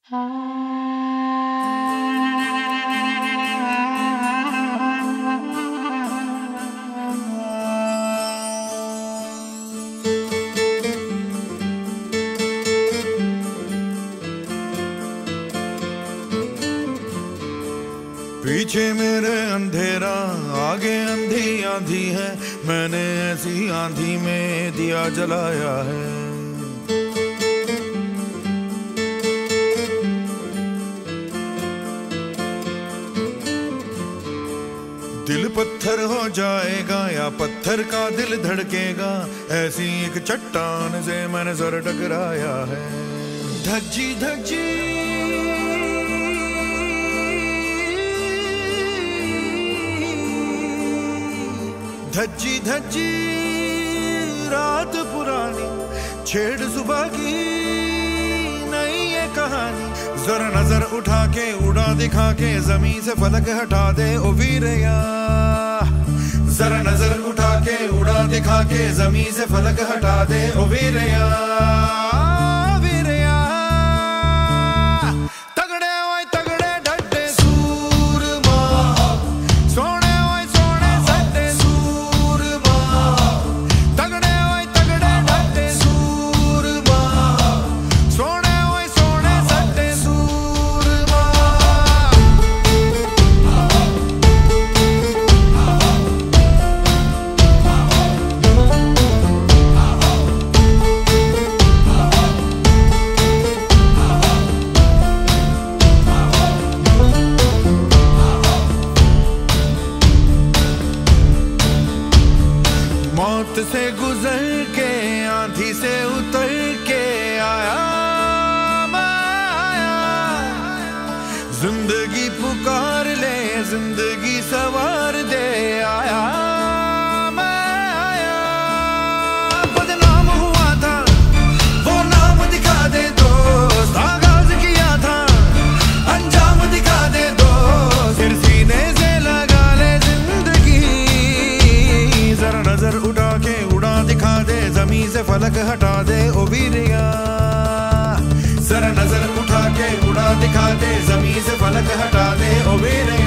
पीछे मेरे अंधेरा आगे अंधी आंधी है, मैंने ऐसी आंधी में दिया जलाया है। दिल पत्थर हो जाएगा या पत्थर का दिल धड़केगा, ऐसी एक चट्टान से मैंने सर टकराया है। धज्जी धज्जी धज्जी धज्जी रात पुरानी, छेड़ सुबह की नई ये कहानी। जरा नजर उठा के उड़ा दिखा के जमीन से फलक हटा दे ओ वीरया। जरा नजर उठा के उड़ा दिखा के जमीन से फलक हटा दे ओ वीरया। मौत से गुजर के आंधी से उतर के आया मैं आया। जिंदगी पुकार ले जिंदगी सवार दे आया मैं आया। बदनाम हुआ था वो नाम दिखा दे दोस्त, आगाज किया था अंजाम दिखा दे दोस्त। फिर सीने से लगा ले जिंदगी, जरा नजर उठा के उड़ा दिखा दे जमीन से फलक हटा दे ओ वीरिया। जरा नजर उठा के उड़ा दिखा दे जमीन से फलक हटा दे ओ वीरिया।